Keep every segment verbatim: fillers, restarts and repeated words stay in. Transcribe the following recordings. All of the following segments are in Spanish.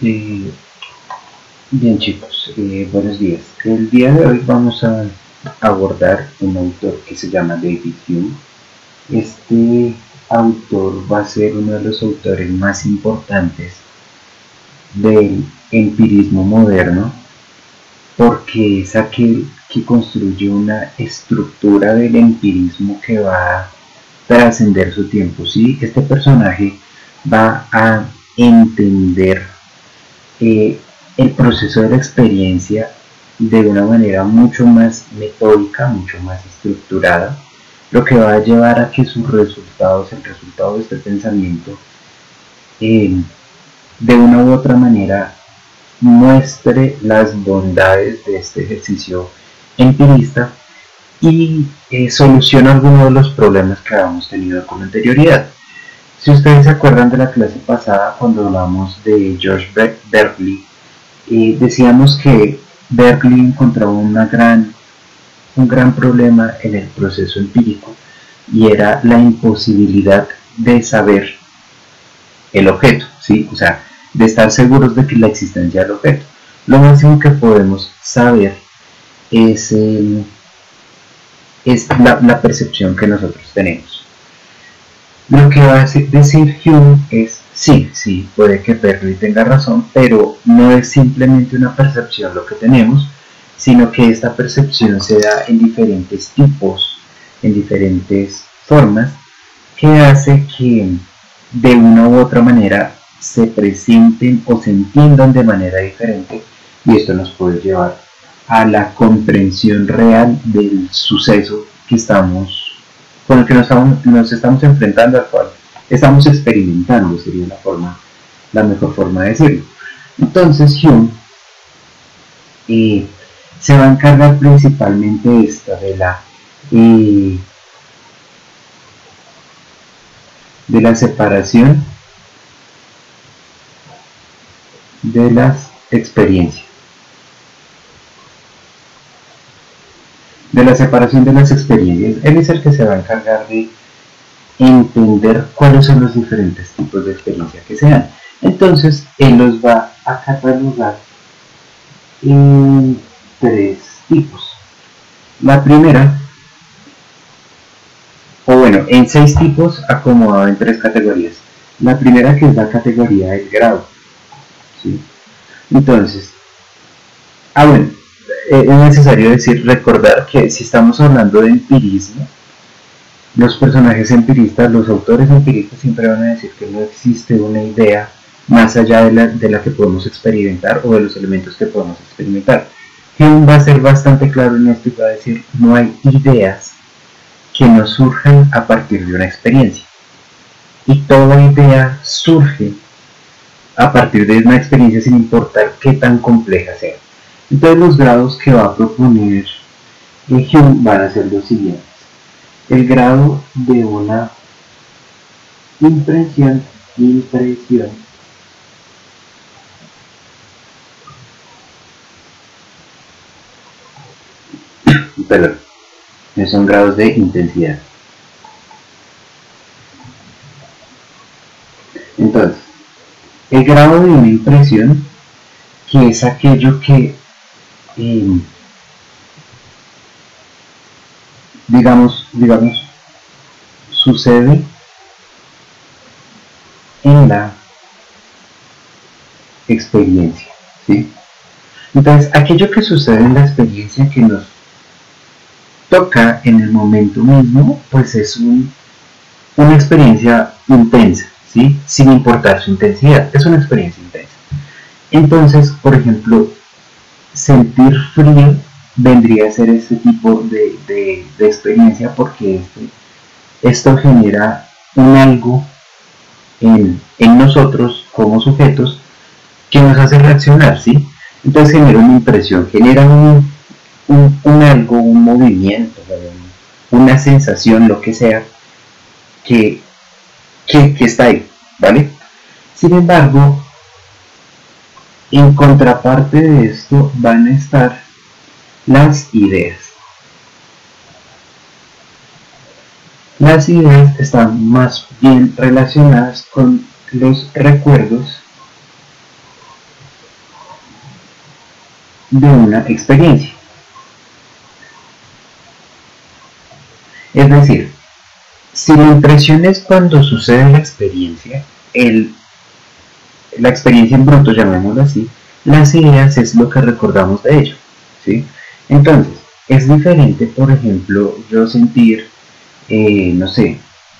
Eh, bien chicos, eh, buenos días. El día de hoy vamos a abordar un autor que se llama David Hume. Este autor va a ser uno de los autores más importantes del empirismo moderno porque es aquel que construye una estructura del empirismo que va a trascender su tiempo. ¿Sí? Este personaje va a entender eh, el proceso de la experiencia de una manera mucho más metódica, mucho más estructurada, lo que va a llevar a que sus resultados, el resultado de este pensamiento, eh, de una u otra manera muestre las bondades de este ejercicio empirista y eh, soluciona algunos de los problemas que habíamos tenido con anterioridad. Si ustedes se acuerdan de la clase pasada, cuando hablamos de George Berkeley, eh, decíamos que Berkeley encontraba una gran, un gran problema en el proceso empírico y era la imposibilidad de saber el objeto, ¿sí? O sea, de estar seguros de que la existencia del objeto. Lo máximo que podemos saber es, eh, es la, la percepción que nosotros tenemos. Lo que va a decir Hume es, sí, sí, puede que Berkeley tenga razón, pero no es simplemente una percepción lo que tenemos, sino que esta percepción se da en diferentes tipos, en diferentes formas, que hace que de una u otra manera se presenten o se entiendan de manera diferente, y esto nos puede llevar a la comprensión real del suceso que estamos con el que nos estamos, nos estamos enfrentando, al cual estamos experimentando, sería la forma, la mejor forma de decirlo. Entonces Hume eh, se va a encargar principalmente de esta, de la eh, de la separación de las experiencias. De la separación de las experiencias. Él es el que se va a encargar de entender cuáles son los diferentes tipos de experiencia que se dan. Entonces, él los va a catalogar en tres tipos. La primera, o bueno, en seis tipos acomodado en tres categorías. La primera, que es la categoría del grado, ¿sí? Entonces, ah bueno, es necesario decir, recordar que si estamos hablando de empirismo, los personajes empiristas, los autores empiristas siempre van a decir que no existe una idea más allá de la, de la que podemos experimentar o de los elementos que podemos experimentar. Hume va a ser bastante claro en esto y va a decir, no hay ideas que no surjan a partir de una experiencia, y toda idea surge a partir de una experiencia sin importar qué tan compleja sea. Entonces los grados que va a proponer Hume van a ser los siguientes. El grado de una impresión, impresión perdón, son grados de intensidad. Entonces, el grado de una impresión, que es aquello que eh, digamos, digamos, sucede en la experiencia, ¿sí? Entonces, aquello que sucede en la experiencia que nos toca en el momento mismo, pues es un, una experiencia intensa, ¿sí? Sin importar su intensidad, es una experiencia intensa. Entonces, por ejemplo, sentir frío vendría a ser este tipo de, de, de experiencia, porque este, esto genera un algo en, en nosotros como sujetos que nos hace reaccionar, ¿sí? Entonces genera una impresión, genera un, un, un algo, un movimiento, una sensación, lo que sea, que, que, que está ahí, ¿vale? Sin embargo, en contraparte de esto van a estar las ideas. Las ideas están más bien relacionadas con los recuerdos de una experiencia. Es decir, si la impresión es cuando sucede la experiencia, el, la experiencia en bruto, llamémoslo así, las ideas es lo que recordamos de ello, ¿sí? Entonces, es diferente, por ejemplo, yo sentir, eh, no sé,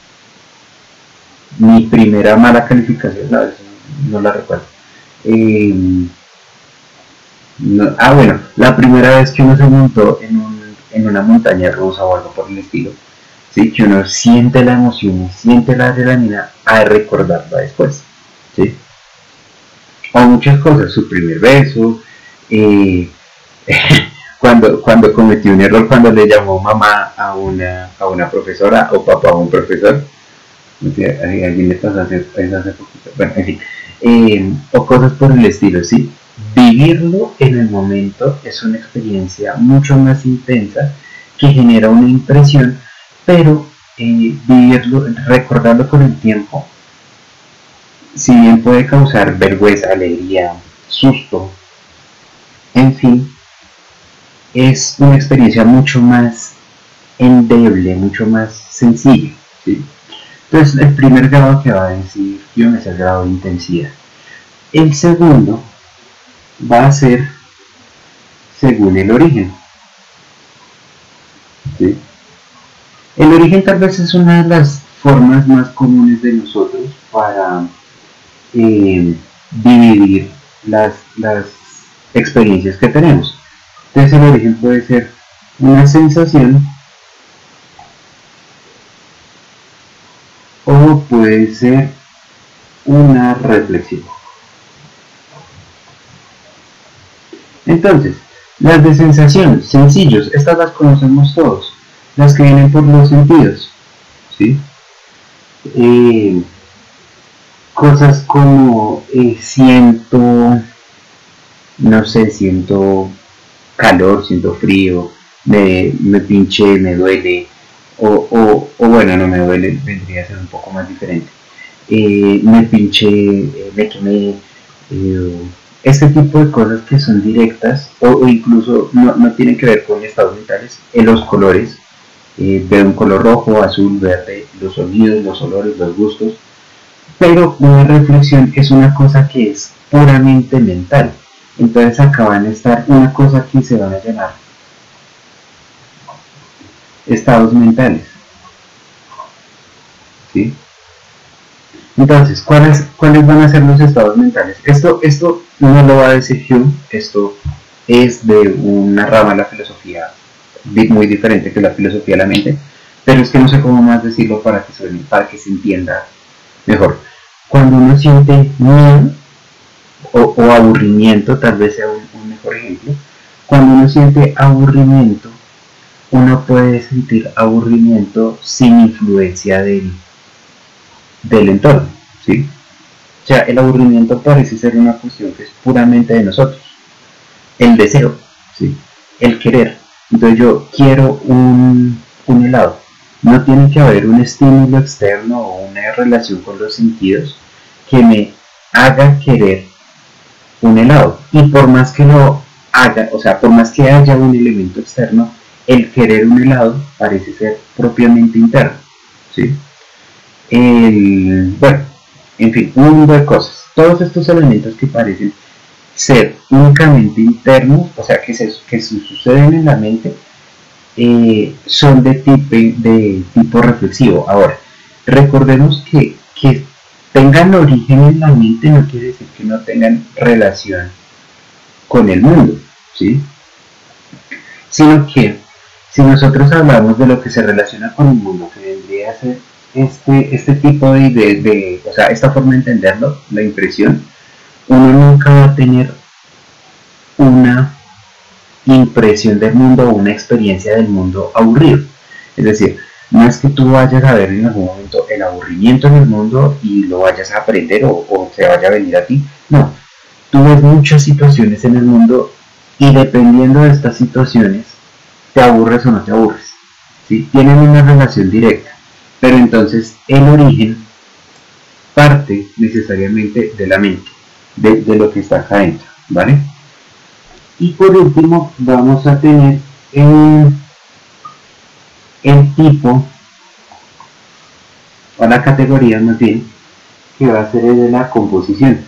mi primera mala calificación, no, no la recuerdo. Eh, no, ah, bueno, la primera vez que uno se montó en, un, en una montaña rusa o algo por el estilo, ¿sí? Que uno siente la emoción y siente la adrenalina a recordarla después, ¿sí? O muchas cosas, su primer beso, eh, cuando, cuando cometió un error, cuando le llamó mamá a una, a una profesora o papá a un profesor, a alguien le pasó hace, hace poquito, bueno, en fin, eh, o cosas por el estilo, ¿sí? Vivirlo en el momento es una experiencia mucho más intensa que genera una impresión, pero eh, vivirlo, recordarlo con el tiempo, si bien puede causar vergüenza, alegría, susto, en fin, es una experiencia mucho más endeble, mucho más sencilla, ¿sí? Entonces, el primer grado que va a decir Hume es el grado de intensidad. El segundo va a ser según el origen, ¿sí? El origen tal vez es una de las formas más comunes de nosotros para eh, dividir las, las experiencias que tenemos. Entonces el origen puede ser una sensación o puede ser una reflexión. Entonces, las de sensación, sencillos, estas las conocemos todos, las que vienen por los sentidos, ¿sí? Eh, cosas como eh, siento, no sé, siento calor, siento frío, me, me pinché, me duele, o, o, o bueno, no me duele, vendría a ser un poco más diferente. Eh, me pinché, eh, me quemé, eh, este tipo de cosas que son directas o, o incluso no, no tienen que ver con estados mentales, en los colores, eh, de un color rojo, azul, verde, los sonidos, los olores, los gustos, pero una reflexión es una cosa que es puramente mental. Entonces acá van a estar una cosa que se van a llamar estados mentales, ¿sí? Entonces, ¿cuáles, ¿cuáles van a ser los estados mentales? Esto, esto no lo va a decir Hume, esto es de una rama de la filosofía muy diferente que la filosofía de la mente, pero es que no sé cómo más decirlo para que, suene, para que se entienda mejor. Cuando uno siente miedo o, o aburrimiento, tal vez sea un, un mejor ejemplo, cuando uno siente aburrimiento, uno puede sentir aburrimiento sin influencia del del entorno, ¿sí? O sea, el aburrimiento parece ser una cuestión que es puramente de nosotros. El deseo, ¿sí? El querer. Entonces yo quiero un, un helado. No tiene que haber un estímulo externo o una relación con los sentidos que me haga querer un helado. Y por más que lo haga, o sea, por más que haya un elemento externo, el querer un helado parece ser propiamente interno, ¿sí? El, bueno, en fin, un mundo de cosas. Todos estos elementos que parecen ser únicamente internos, o sea, que, se, que se suceden en la mente, eh, son de tipo, de tipo reflexivo. Ahora, recordemos que, que tengan origen en la mente no quiere decir que no tengan relación con el mundo, ¿sí? Sino que si nosotros hablamos de lo que se relaciona con el mundo, que vendría a ser Este, este tipo de, de, de, o sea, esta forma de entenderlo, la impresión, uno nunca va a tener una impresión del mundo o una experiencia del mundo aburrido. Es decir, no es que tú vayas a ver en algún momento el aburrimiento en el mundo y lo vayas a aprender o, o te vaya a venir a ti. No, tú ves muchas situaciones en el mundo y dependiendo de estas situaciones, te aburres o no te aburres, ¿sí? Tienen una relación directa. Pero entonces el origen parte necesariamente de la mente, de, de lo que está acá adentro, ¿vale? Y por último vamos a tener el, el tipo, o la categoría más bien, que va a ser el de la composición.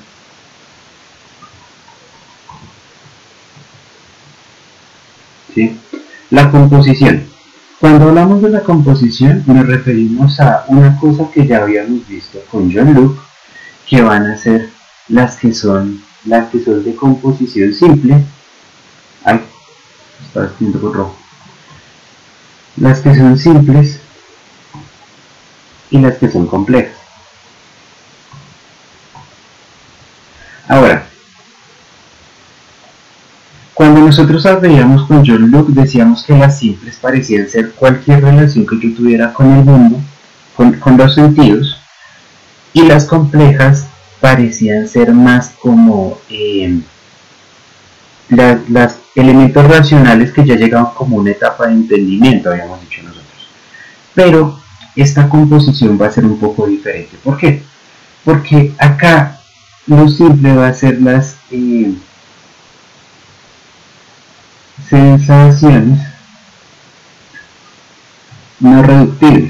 ¿Sí? La composición. Cuando hablamos de la composición nos referimos a una cosa que ya habíamos visto con John Luke, que van a ser las que son las que son de composición simple. Ay, estaba escribiendo con rojo. Las que son simples y las que son complejas. Ahora, cuando nosotros veíamos con John Luke, decíamos que las simples parecían ser cualquier relación que yo tuviera con el mundo, con, con los sentidos, y las complejas parecían ser más como eh, la, las elementos racionales que ya llegaban como una etapa de entendimiento, habíamos dicho nosotros. Pero esta composición va a ser un poco diferente. ¿Por qué? Porque acá lo simple va a ser las eh, sensaciones no reductibles.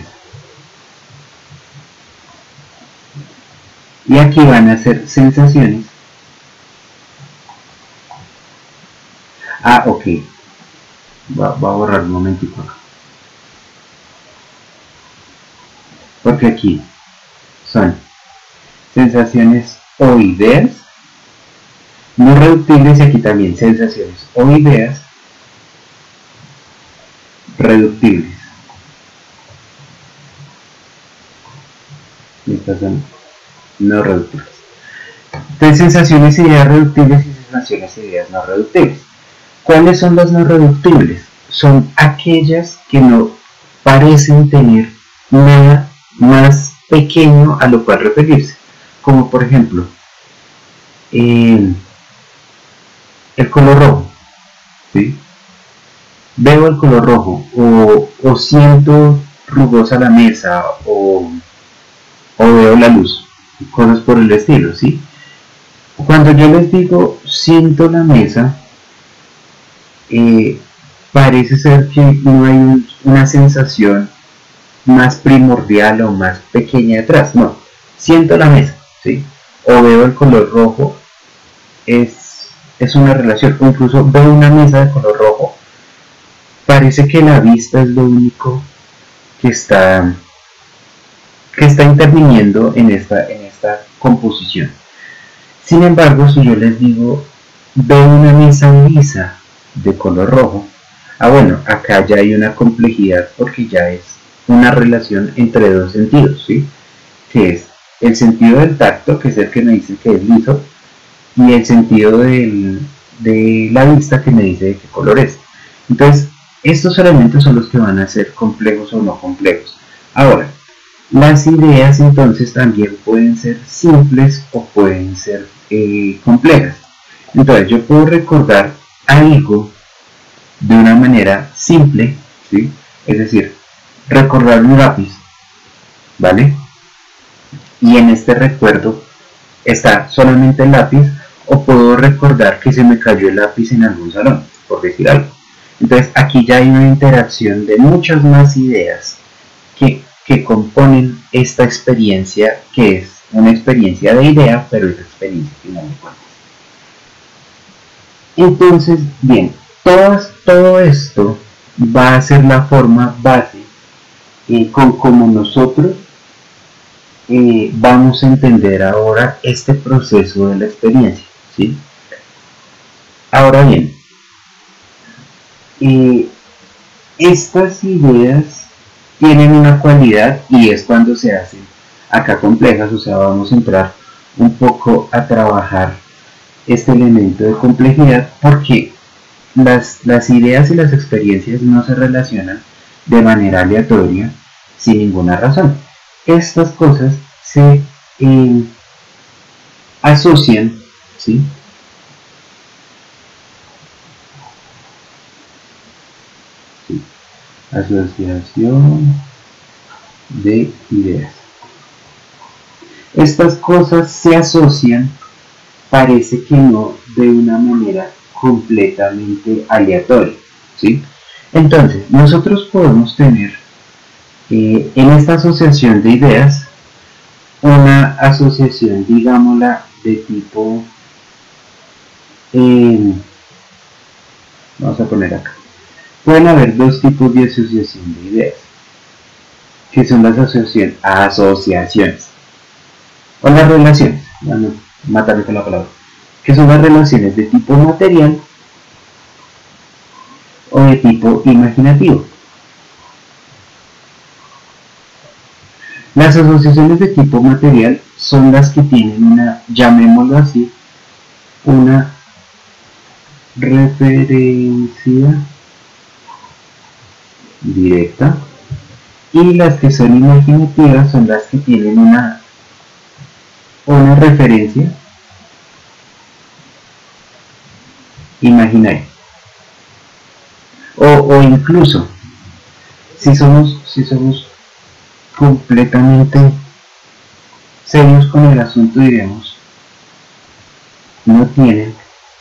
Y aquí van a ser sensaciones. Ah, ok. Va, va a borrar un momentito acá. Porque aquí son sensaciones o ideas no reductibles, y aquí también sensaciones o ideas reductibles. Estas son no reductibles. Entonces, sensaciones e ideas reductibles y sensaciones e ideas no reductibles. ¿Cuáles son las no reductibles? Son aquellas que no parecen tener nada más pequeño a lo cual referirse. Como por ejemplo, eh, el color rojo. ¿Sí? Veo el color rojo, o, o siento rugosa la mesa, o, o veo la luz, cosas por el estilo, ¿sí? Cuando yo les digo siento la mesa, eh, parece ser que no hay un, una sensación más primordial o más pequeña detrás. No, siento la mesa, ¿sí? O veo el color rojo, es, es una relación. O incluso veo una mesa de color rojo, parece que la vista es lo único que está que está interviniendo en esta, en esta composición. Sin embargo, si yo les digo veo una mesa lisa de color rojo, ah bueno, acá ya hay una complejidad porque ya es una relación entre dos sentidos, ¿sí? Que es el sentido del tacto, que es el que me dice que es liso, y el sentido del, de la vista, que me dice de qué color es. Entonces, estos elementos son los que van a ser complejos o no complejos. Ahora, las ideas entonces también pueden ser simples o pueden ser eh, complejas. Entonces, yo puedo recordar algo de una manera simple, ¿sí? Es decir, recordar un lápiz, ¿vale? Y en este recuerdo está solamente el lápiz, o puedo recordar que se me cayó el lápiz en algún salón, por decir algo. Entonces aquí ya hay una interacción de muchas más ideas que, que componen esta experiencia, que es una experiencia de idea, pero es experiencia final de cuentas. Entonces, bien, todas, todo esto va a ser la forma base eh, con como nosotros eh, vamos a entender ahora este proceso de la experiencia, ¿sí? Ahora bien, eh, estas ideas tienen una cualidad, y es cuando se hacen acá complejas, o sea, vamos a entrar un poco a trabajar este elemento de complejidad, porque las, las ideas y las experiencias no se relacionan de manera aleatoria sin ninguna razón. Estas cosas se eh, asocian, ¿sí? Sí. Asociación de ideas. Estas cosas se asocian, parece que no de una manera completamente aleatoria, ¿sí? Entonces, nosotros podemos tener eh, en esta asociación de ideas una asociación, digámosla, de tipo, eh, vamos a poner acá, pueden haber dos tipos de asociación de ideas, que son las asociación, asociaciones, o las relaciones, bueno, matarme con la palabra, que son las relaciones de tipo material o de tipo imaginativo. Las asociaciones de tipo material son las que tienen una, llamémoslo así, una referencia directa, y las que son imaginativas son las que tienen una, una referencia imaginaria. O, o incluso, si somos, si somos completamente serios con el asunto, diremos, no tienen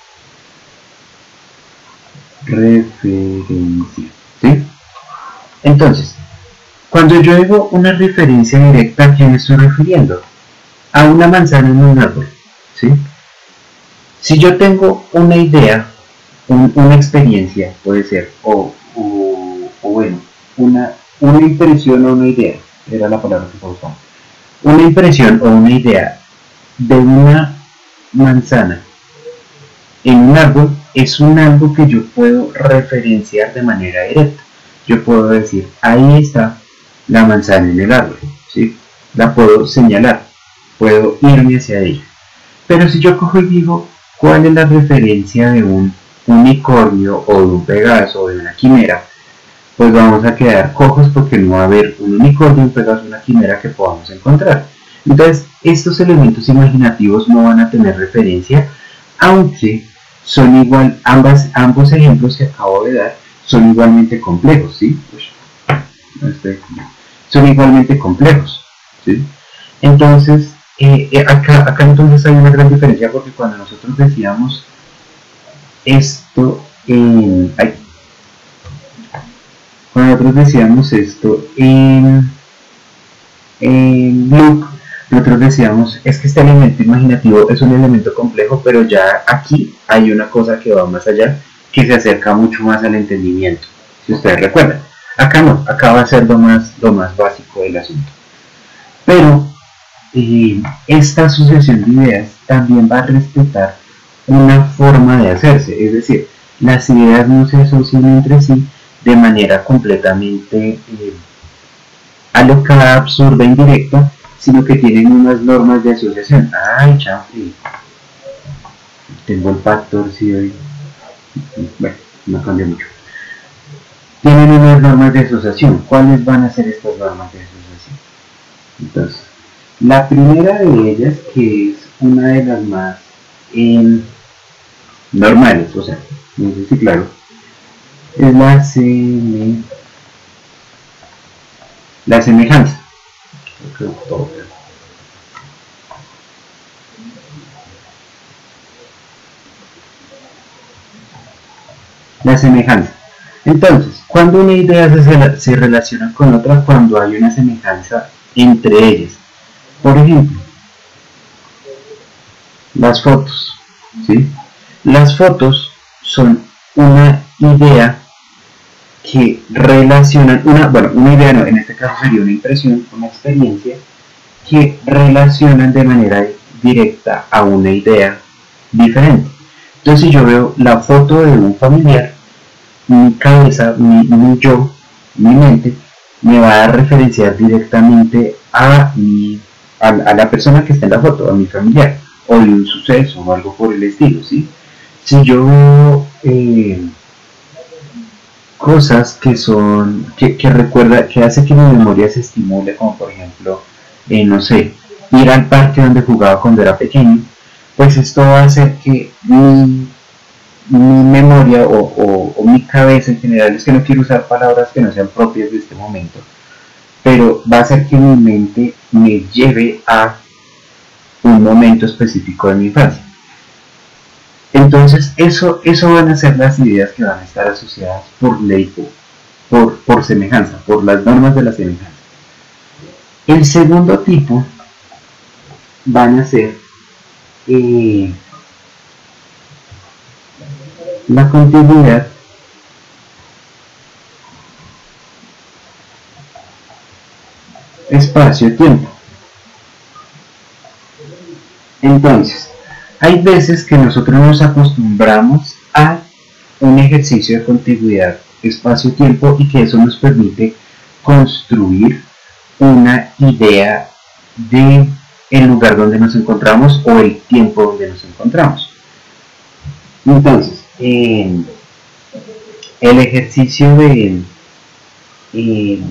referencia, ¿sí? Entonces, cuando yo digo una referencia directa, ¿a qué me estoy refiriendo? A una manzana en un árbol, ¿sí? Si yo tengo una idea, un, una experiencia, puede ser, o, o, o bueno, una, una impresión o una idea, era la palabra que estaba usando, una impresión o una idea de una manzana en un árbol, es un algo que yo puedo referenciar de manera directa. Yo puedo decir, ahí está la manzana en el árbol, ¿sí? La puedo señalar, puedo irme hacia ella. Pero si yo cojo y digo, ¿cuál es la referencia de un unicornio o de un pegaso o de una quimera? Pues vamos a quedar cojos porque no va a haber un unicornio, un pegaso, una quimera que podamos encontrar. Entonces, estos elementos imaginativos no van a tener referencia, aunque son igual, ambas, ambos ejemplos que acabo de dar son igualmente complejos, ¿sí? Son igualmente complejos, ¿sí? Entonces, eh, acá, acá entonces hay una gran diferencia, porque cuando nosotros decíamos esto en... Ay, cuando nosotros decíamos esto en, en Luke, nosotros decíamos, es que este elemento imaginativo es un elemento complejo, pero ya aquí hay una cosa que va más allá, que se acerca mucho más al entendimiento, si ustedes recuerdan. Acá no, acá va a ser lo más, lo más básico del asunto. Pero eh, esta asociación de ideas también va a respetar una forma de hacerse, es decir, las ideas no se asocian entre sí de manera completamente eh, alocada, absurda, indirecta, sino que tienen unas normas de asociación. Ay, chanfle, tengo el factor, sí, hoy. Bueno, no cambia mucho. Tienen unas normas de asociación. ¿Cuáles van a ser estas normas de asociación? Entonces, la primera de ellas, que es una de las más eh, normales, o sea, no sé si claro, es la, seme, la semejanza. La semejanza. Entonces, cuando una idea se, se relaciona con otra, cuando hay una semejanza entre ellas. Por ejemplo, las fotos, ¿sí? Las fotos son una idea que relacionan, una, bueno, una idea no, en este caso sería una impresión, una experiencia, que relacionan de manera directa a una idea diferente. Entonces, si yo veo la foto de un familiar, mi cabeza, mi, mi yo, mi mente, me va a referenciar directamente a, mi, a, a la persona que está en la foto, a mi familiar, o de un suceso o algo por el estilo, ¿sí? Si yo veo eh, cosas que son, que, que recuerda, que hace que mi memoria se estimule, como por ejemplo, eh, no sé, ir al parque donde jugaba cuando era pequeño, pues esto va a hacer que mi, mi memoria o, o, o mi cabeza en general, es que no quiero usar palabras que no sean propias de este momento, pero va a hacer que mi mente me lleve a un momento específico de mi infancia. Entonces, eso, eso van a ser las ideas que van a estar asociadas por ley, por, por semejanza, por las normas de la semejanza. El segundo tipo van a ser eh, la continuidad espacio-tiempo. Entonces, hay veces que nosotros nos acostumbramos a un ejercicio de contiguidad espacio-tiempo y que eso nos permite construir una idea de el lugar donde nos encontramos o el tiempo donde nos encontramos. Entonces, eh, el ejercicio de eh,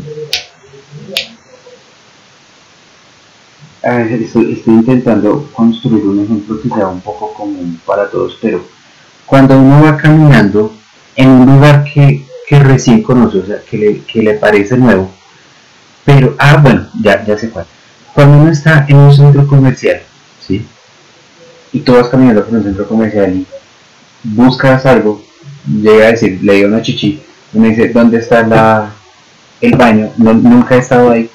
a ver, estoy, estoy intentando construir un ejemplo que sea un poco común para todos, pero cuando uno va caminando en un lugar que, que recién conoce, o sea, que le, que le parece nuevo, pero, ah, bueno, ya, ya sé cuál. Cuando uno está en un centro comercial, ¿sí? Y tú vas caminando por un centro comercial y buscas algo, llega a decir, le dio una chichi, y me dice, ¿dónde está la, el baño? No, nunca he estado ahí.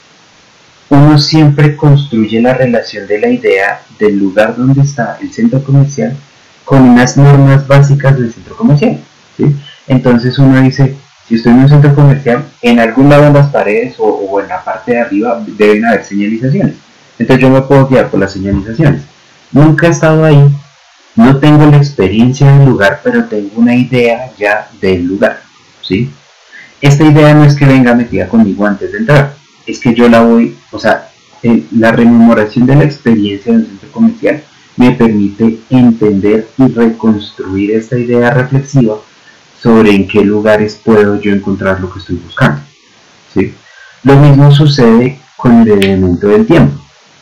Uno siempre construye la relación de la idea del lugar donde está el centro comercial con unas normas básicas del centro comercial, ¿sí? Entonces uno dice, si estoy en un centro comercial, en algún lado en las paredes o, o en la parte de arriba deben haber señalizaciones. Entonces yo me puedo guiar por las señalizaciones. Nunca he estado ahí, no tengo la experiencia del lugar, pero tengo una idea ya del lugar, ¿sí? Esta idea no es que venga metida conmigo antes de entrar, es que yo la voy, o sea, eh, la rememoración de la experiencia del centro comercial me permite entender y reconstruir esta idea reflexiva sobre en qué lugares puedo yo encontrar lo que estoy buscando, ¿sí? Lo mismo sucede con el elemento del tiempo.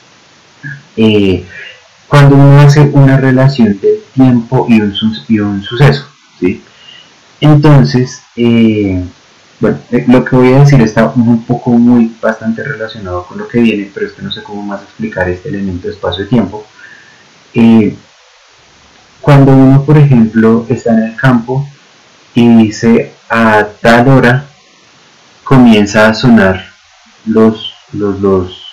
Eh, cuando uno hace una relación del tiempo y un, y un suceso, ¿sí? Entonces, eh, bueno, eh, lo que voy a decir está un poco muy, bastante relacionado con lo que viene, pero es que no sé cómo más explicar este elemento de espacio-tiempo. Eh, cuando uno, por ejemplo, está en el campo y dice a tal hora comienza a sonar los los los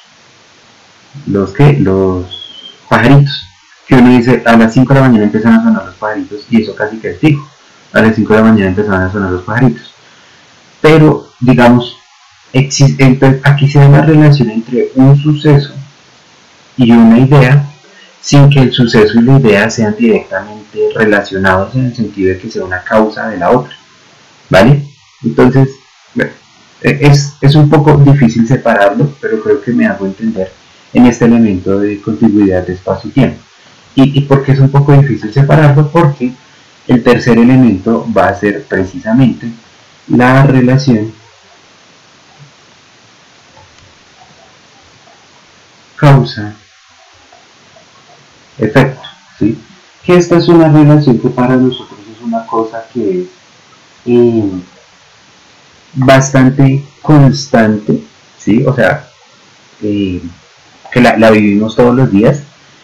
los que los pajaritos, que uno dice a las cinco de la mañana empiezan a sonar los pajaritos y eso casi que es fijo, a las cinco de la mañana empezaron a sonar los pajaritos, pero digamos existe, entonces aquí se da una relación entre un suceso y una idea sin que el suceso y la idea sean directamente relacionados en el sentido de que sea una causa de la otra, ¿vale? Entonces, bueno, es, es un poco difícil separarlo, pero creo que me hago entender en este elemento de contiguidad de espacio-tiempo. ¿Y, ¿Y por qué es un poco difícil separarlo? Porque el tercer elemento va a ser precisamente la relación causa efecto, ¿sí? Que esta es una relación que para nosotros es una cosa que es eh, bastante constante, ¿sí? O sea, eh, que la, la vivimos todos los días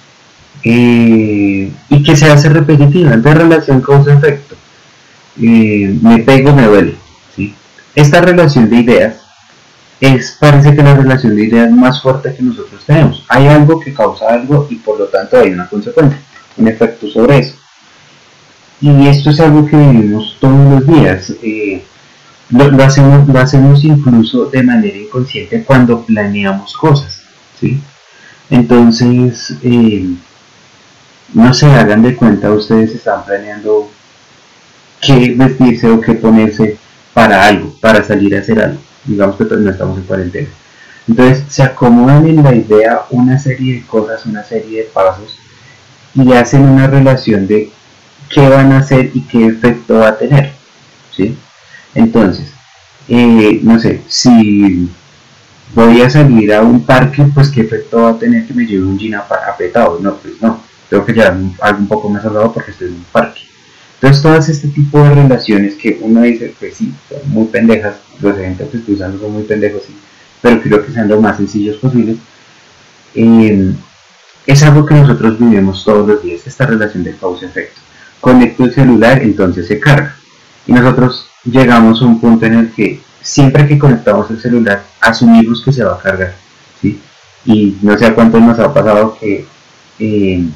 eh, y que se hace repetitiva, de relación causa-efecto. Eh, me pego, me duele, ¿sí? Esta relación de ideas es, parece que la relación de ideas más fuerte que nosotros tenemos. Hay algo que causa algo y por lo tanto hay una consecuencia, un efecto sobre eso. Y esto es algo que vivimos todos los días. Eh, lo, lo, hacemos, lo hacemos incluso de manera inconsciente cuando planeamos cosas, ¿sí? Entonces, eh, no se hagan de cuenta, ustedes están planeando qué vestirse o qué ponerse para algo, para salir a hacer algo. Digamos que no estamos en cuarentena. Entonces se acomodan en la idea una serie de cosas, una serie de pasos y hacen una relación de qué van a hacer y qué efecto va a tener, ¿sí? Entonces, eh, no sé, si voy a salir a un parque, pues qué efecto va a tener que me lleve un jean apretado. No, pues no, tengo que llevar algo un poco más holgado porque estoy en un parque. Entonces todas este tipo de relaciones que uno dice, pues sí, son muy pendejas, los ejemplos que estoy usando son muy pendejos, sí, pero quiero que sean lo más sencillos posibles, eh, es algo que nosotros vivimos todos los días, esta relación de causa-efecto. conecto el celular, entonces se carga. Y nosotros llegamos a un punto en el que siempre que conectamos el celular, asumimos que se va a cargar, ¿sí? Y no sé a cuántos nos ha pasado que, eh,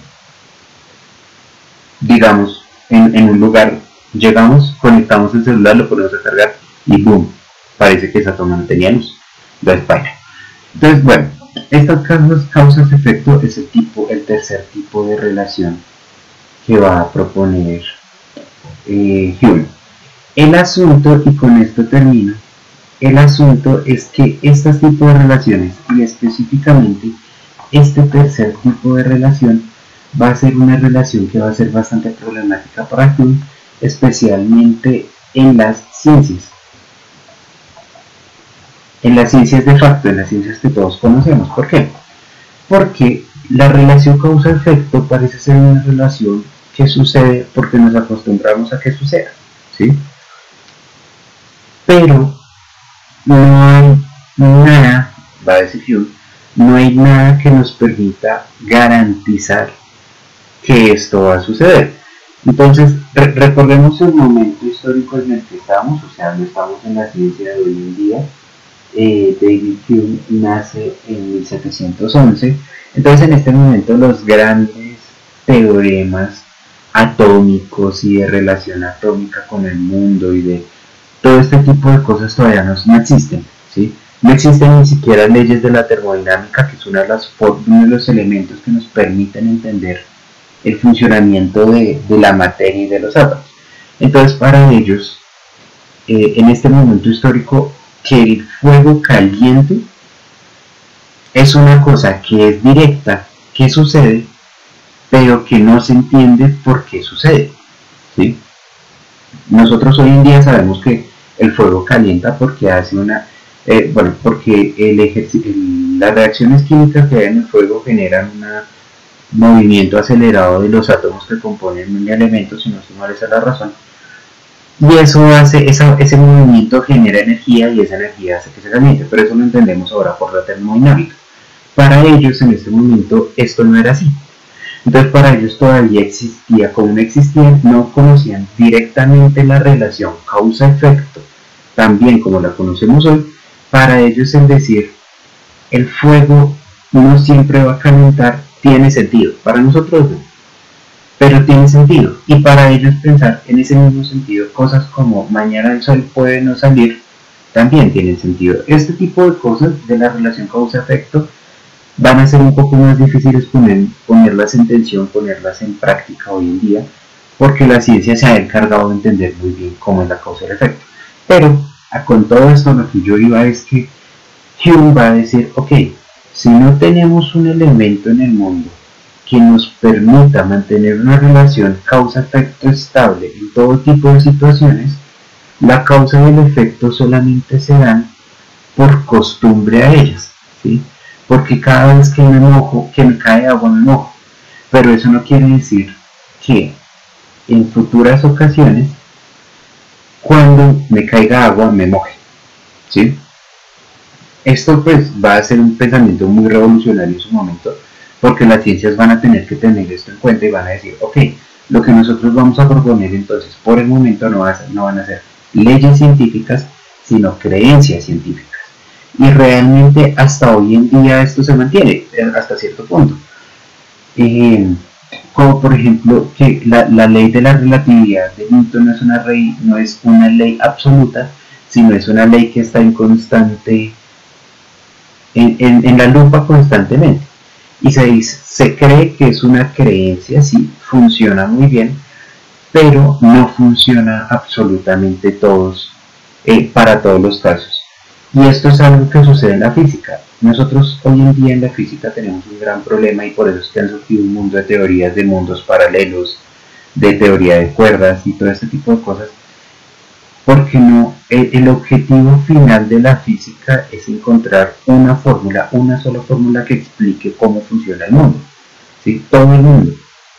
digamos, en, en un lugar, llegamos, conectamos el celular, lo ponemos a cargar y boom, parece que esa toma no tenía luz, lo españa. Entonces, bueno, estas causas, causas efecto es el tipo, el tercer tipo de relación que va a proponer eh, Hume. El asunto, y con esto termino, el asunto es que estos tipos de relaciones, y específicamente este tercer tipo de relación, va a ser una relación que va a ser bastante problemática para Hume, especialmente en las ciencias. En las ciencias de facto, en las ciencias que todos conocemos. ¿Por qué? Porque la relación causa-efecto parece ser una relación que sucede porque nos acostumbramos a que suceda, ¿sí? Pero no hay nada, va a decir Hume, no hay nada que nos permita garantizar que esto va a suceder. Entonces, re recordemos el momento histórico en el que estamos, o sea, no estamos en la ciencia de hoy en día. Eh, David Hume nace en mil setecientos once, entonces en este momento los grandes teoremas atómicos y de relación atómica con el mundo y de todo este tipo de cosas todavía no, no existen, ¿sí? No existen ni siquiera leyes de la termodinámica, que es una de las, uno de los elementos que nos permiten entender el funcionamiento de, de la materia y de los átomos. Entonces, para ellos, eh, en este momento histórico, que el fuego caliente es una cosa que es directa, que sucede, pero que no se entiende por qué sucede, ¿sí? Nosotros hoy en día sabemos que el fuego calienta porque hace una, eh, bueno, porque el el, las reacciones químicas que hay en el fuego generan un movimiento acelerado de los átomos que componen un elemento, si no se mal esa es la razón. Y eso hace, esa, ese movimiento genera energía y esa energía hace que se caliente, pero eso lo entendemos ahora por la termodinámica. Para ellos en este momento esto no era así. Entonces para ellos todavía existía, como no existía, no conocían directamente la relación causa-efecto, también como la conocemos hoy. Para ellos el decir el fuego no siempre va a calentar tiene sentido, para nosotros no, pero tiene sentido, y para ellos pensar en ese mismo sentido cosas como mañana el sol puede no salir también tienen sentido. Este tipo de cosas de la relación causa-efecto van a ser un poco más difíciles poner, ponerlas en tensión, ponerlas en práctica hoy en día, porque la ciencia se ha encargado de entender muy bien cómo es la causa y el efecto. Pero con todo esto lo que yo iba es que Hume va a decir, ok, si no tenemos un elemento en el mundo que nos permita mantener una relación causa-efecto estable en todo tipo de situaciones, la causa y el efecto solamente se dan por costumbre a ellas, ¿sí? Porque cada vez que me mojo, que me cae agua, me mojo. Pero eso no quiere decir que en futuras ocasiones, cuando me caiga agua, me moje, ¿sí? Esto pues va a ser un pensamiento muy revolucionario en su momento, porque las ciencias van a tener que tener esto en cuenta y van a decir, ok, lo que nosotros vamos a proponer entonces por el momento no, va a ser, no van a ser leyes científicas, sino creencias científicas. Y realmente hasta hoy en día esto se mantiene hasta cierto punto. Eh, como por ejemplo que la, la ley de la relatividad de Newton no es, una ley, no es una ley absoluta, sino es una ley que está en constante, en, en, en la lupa constantemente. Y se, dice, se cree que es una creencia, sí, funciona muy bien, pero no funciona absolutamente todos, eh, para todos los casos. Y esto es algo que sucede en la física. Nosotros hoy en día en la física tenemos un gran problema y por eso es que han surgido un mundo de teorías de mundos paralelos, de teoría de cuerdas y todo este tipo de cosas, porque no, el, el objetivo final de la física es encontrar una fórmula, una sola fórmula que explique cómo funciona el mundo, ¿sí? Todo el mundo.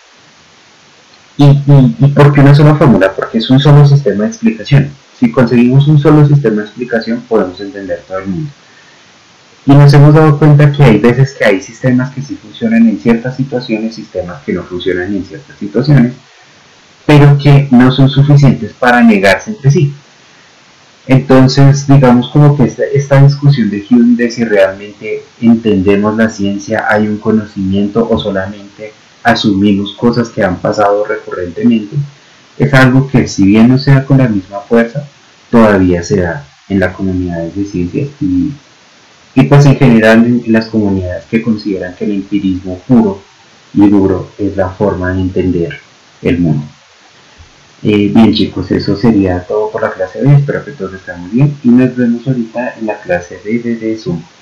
¿Y, y, y por qué una sola fórmula? Porque es un solo sistema de explicación. Si conseguimos un solo sistema de explicación, podemos entender todo el mundo. Y nos hemos dado cuenta que hay veces que hay sistemas que sí funcionan en ciertas situaciones, sistemas que no funcionan en ciertas situaciones, pero pero que no son suficientes para negarse entre sí. Entonces, digamos como que esta, esta discusión de Hume de si realmente entendemos la ciencia, hay un conocimiento o solamente asumimos cosas que han pasado recurrentemente, es algo que si bien no se da con la misma fuerza, todavía se da en las comunidades de ciencias y, y pues en general en las comunidades que consideran que el empirismo puro y duro es la forma de entender el mundo. Eh, bien chicos, eso sería todo por la clase de hoy, espero que todos estén muy bien y nos vemos ahorita en la clase de, de, de Zoom.